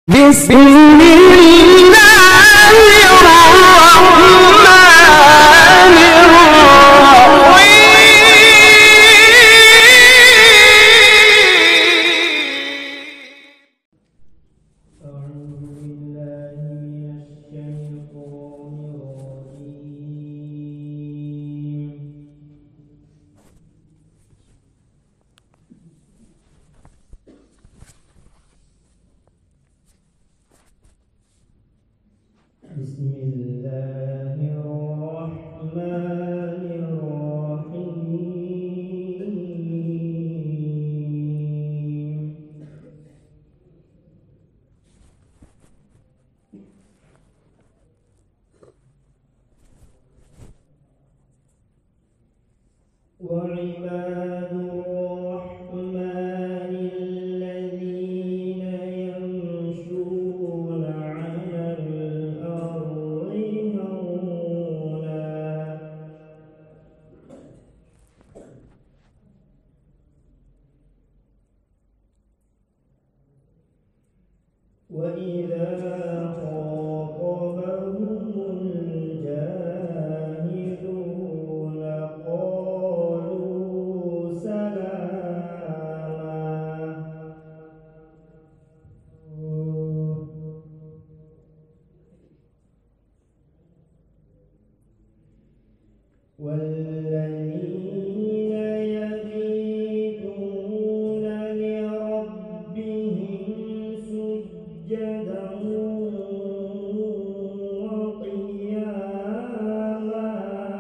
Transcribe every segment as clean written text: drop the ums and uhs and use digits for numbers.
بسم الله الرحمن وعباد الرحمن الذين يمشون على الأرض هونا وإذا خاطبهم الجاهلون قالوا سلاما والذين يبيتون لربهم سجدا وقياما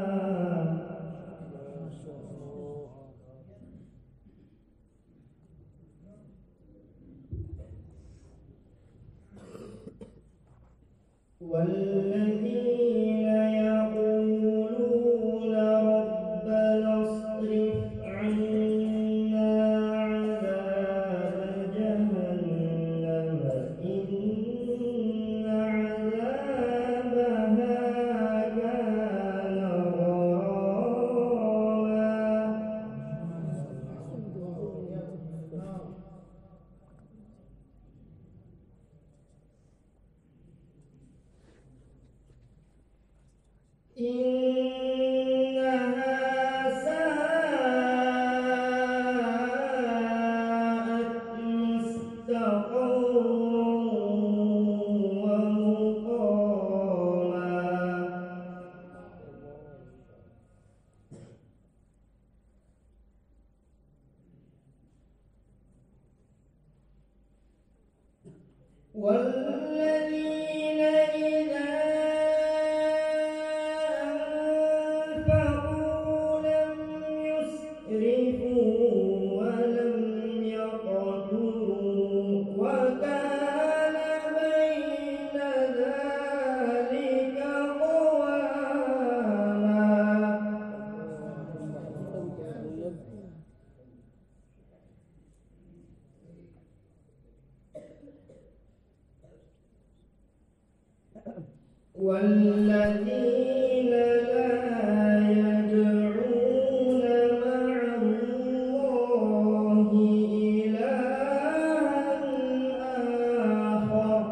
والذين يقولون ربنا اصرف عنا عذاب جهنم إن عذابها كان غراما إنها ساءت مستقرا ومقاما والذين إذا أنفقوا لم يسرفوا ولم يقتروا وكان بين ذلك قواما والذين لا يدعون مع الله إلها آخر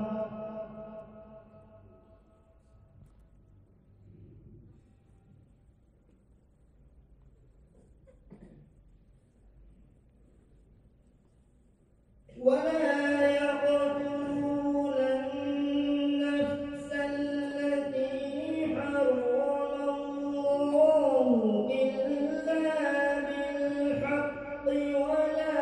ولا يقتلون النفس التي حرم الله إلا بالحق ولا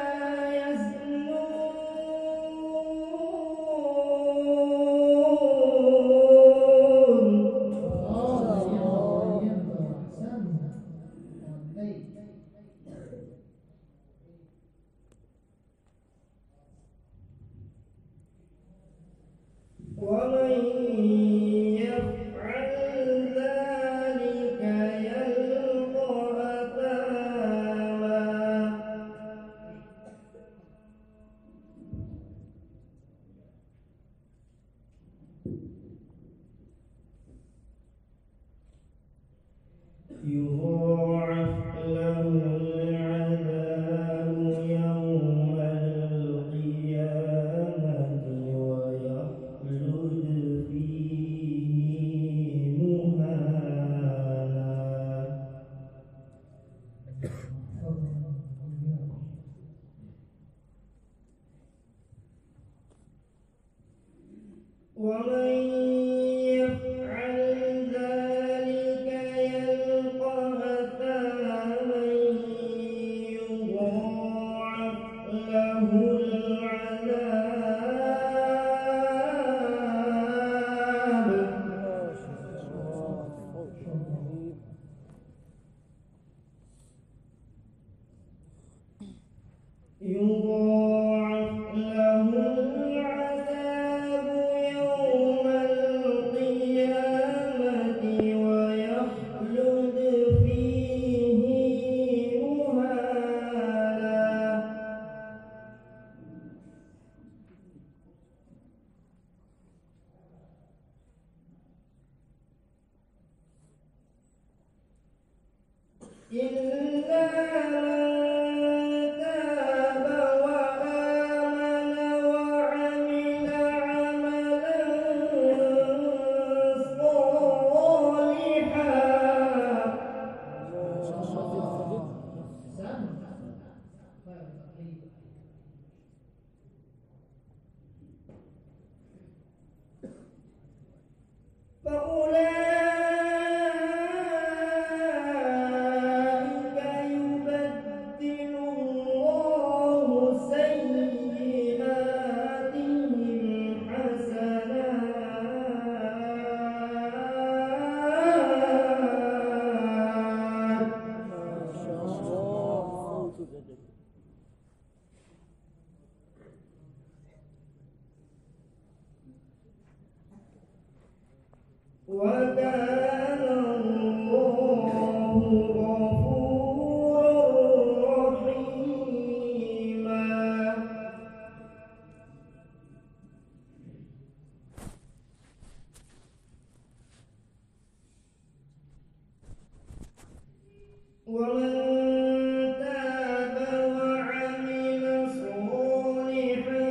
ومن يفعل ذلك يلقى أثاما يضاعف له العذاب يوم القيامة ويخلد ومن يفعل ذلك يلقى أثاما يضاعف له العذاب يوم القيامة ويخلد فيه مهانا إلا فأولئك يبدل الله سيئاتهم حسنات وكان الله غفورا رحيما ومن تاب وعمل صالحا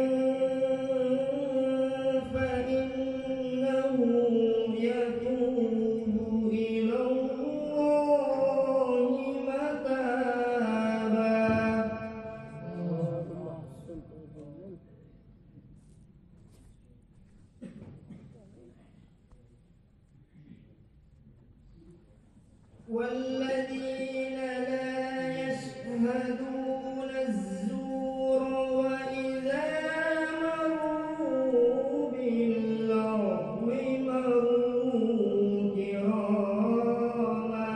فإنه يتوب إلى الله متابا والذين لا يشهدون الزور وإذا مروا باللغو مروا كراما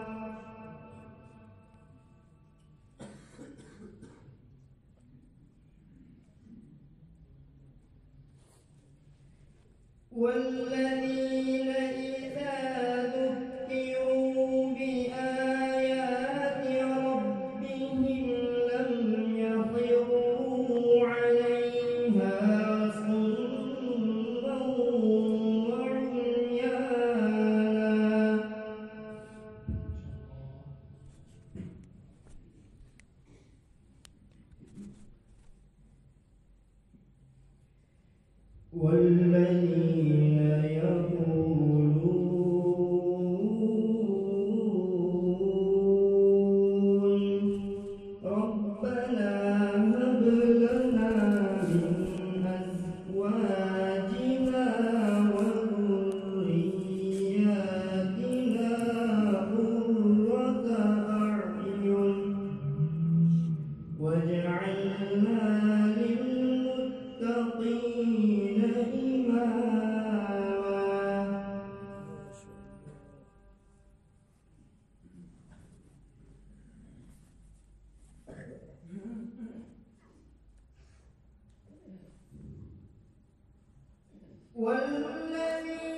والذين إذا ذكروا بآيات ربهم لم يخروا عليها صما وعميانا والذين يقولون ربنا هب لنا من أزواجنا وذرياتنا قرة أعين واجعلنا للمتقين إماما والذين